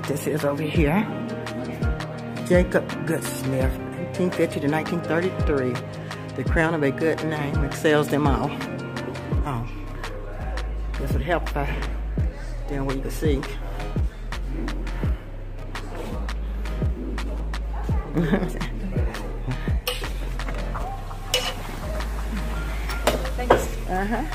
what this is over here. Jacob Goodsmith, 1850 to 1933. The crown of a good name excels them all. Oh, this would help if I down where you can see. Thanks. Uh-huh.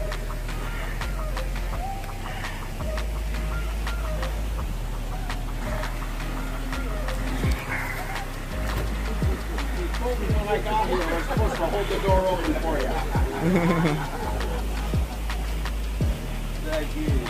When I got here, I was supposed to hold the door open for you. Thank you.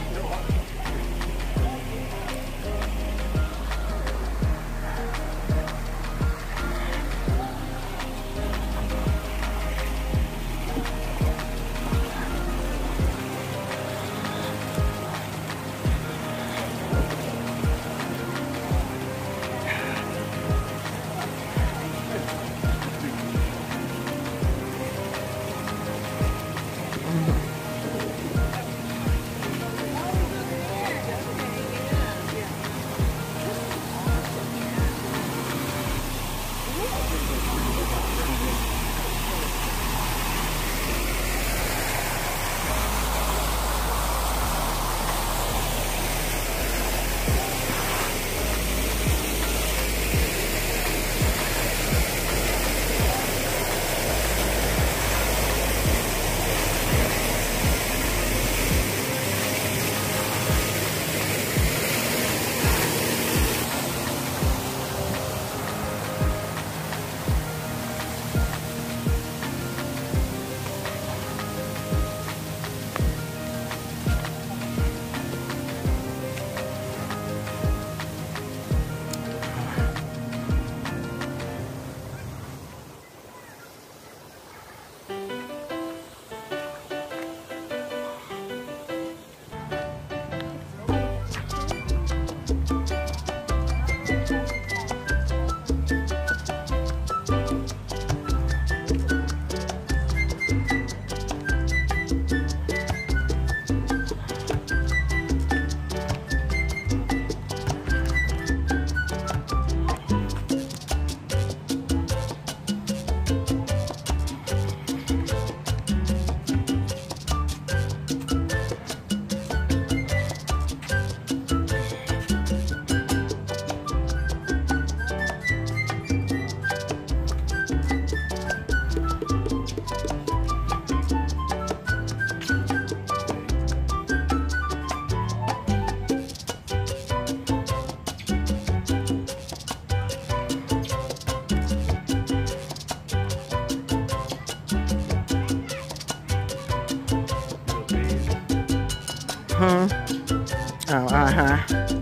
Oh, uh-huh.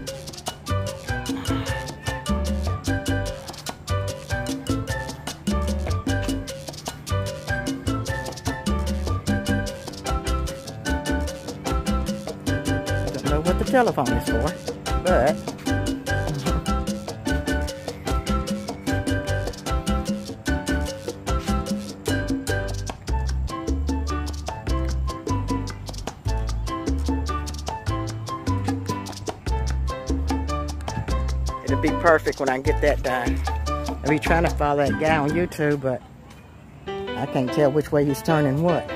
Don't know what the telephone is for, but it'll be perfect when I get that done. I'll be trying to follow that guy on YouTube, but I can't tell which way he's turning what.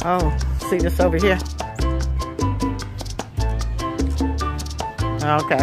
Oh, see this over here? Okay.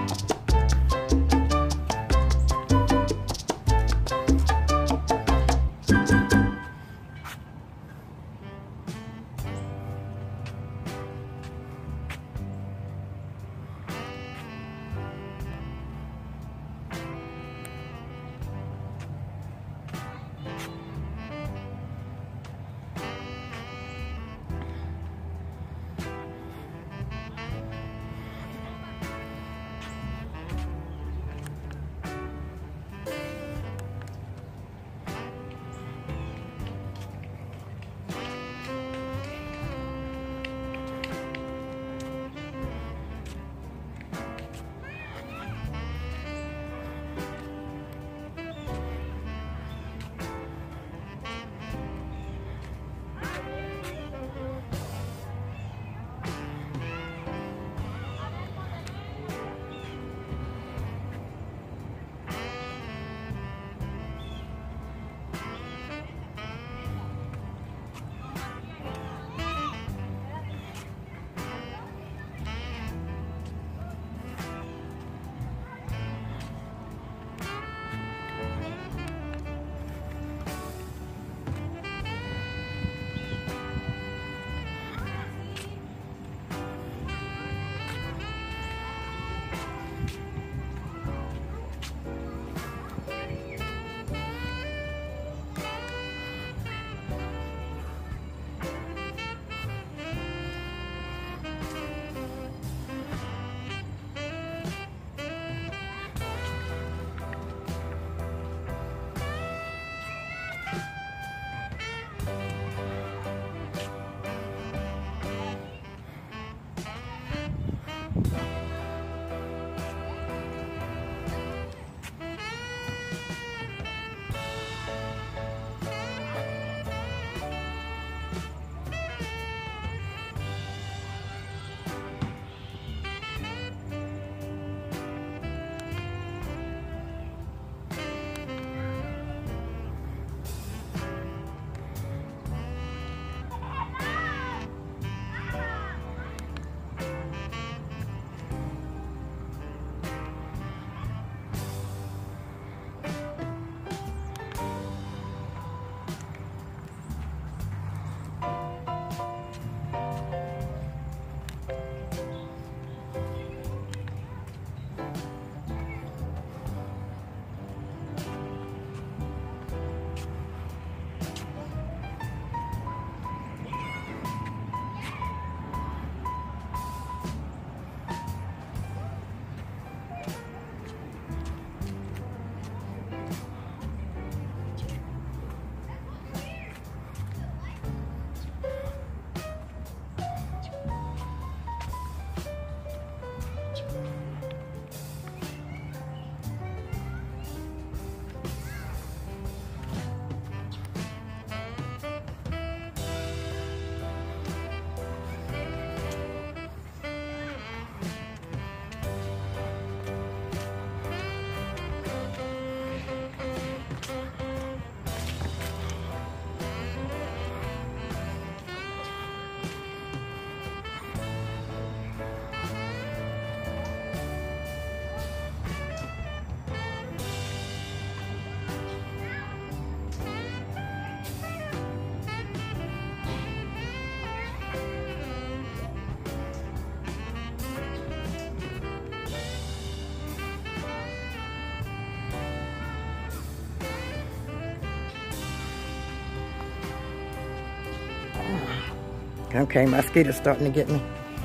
Okay, mosquitoes starting to get me.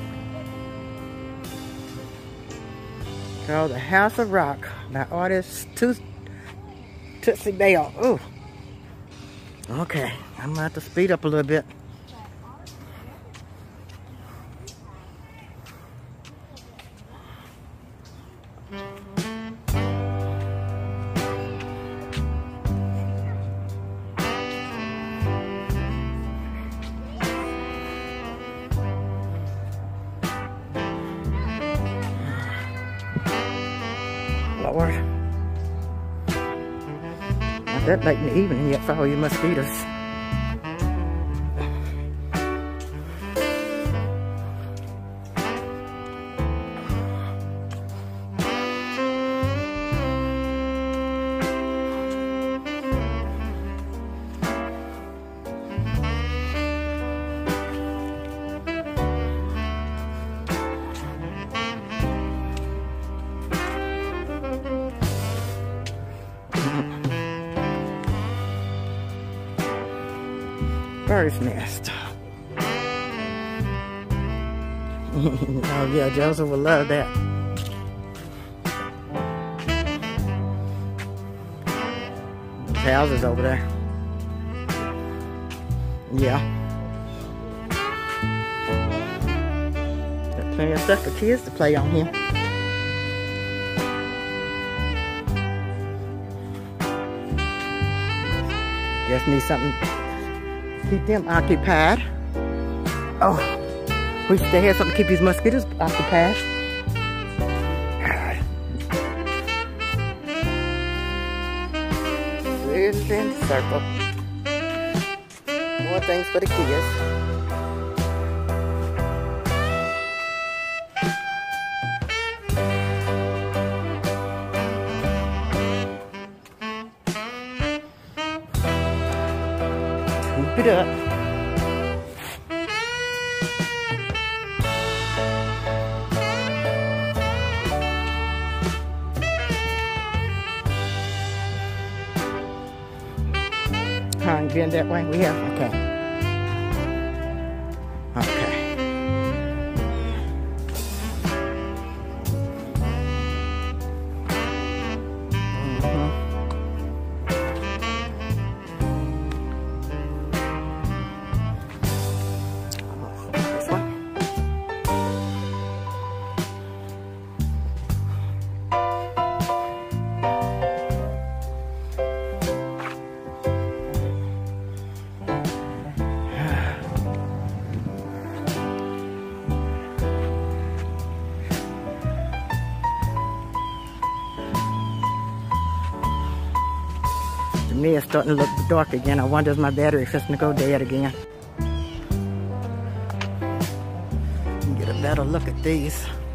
Called The House of Rock by artist Tootsie Bell. Ooh. Okay, I'm gonna have to speed up a little bit. Lord. Not that late in the evening yet for all you mosquitoes. bird's nest. Oh yeah, Joseph will love that. There's houses over there. Yeah. Got plenty of stuff for kids to play on here. Just need something to keep them occupied. Oh, wish they had something to keep these mosquitoes occupied. Squares in the circle. More things for the kids. Keep it up. Huh, bend that way? We have, okay. Okay. This one. Me, it's starting to look dark again. I wonder if my battery is just going to go dead again. Get a better look at these.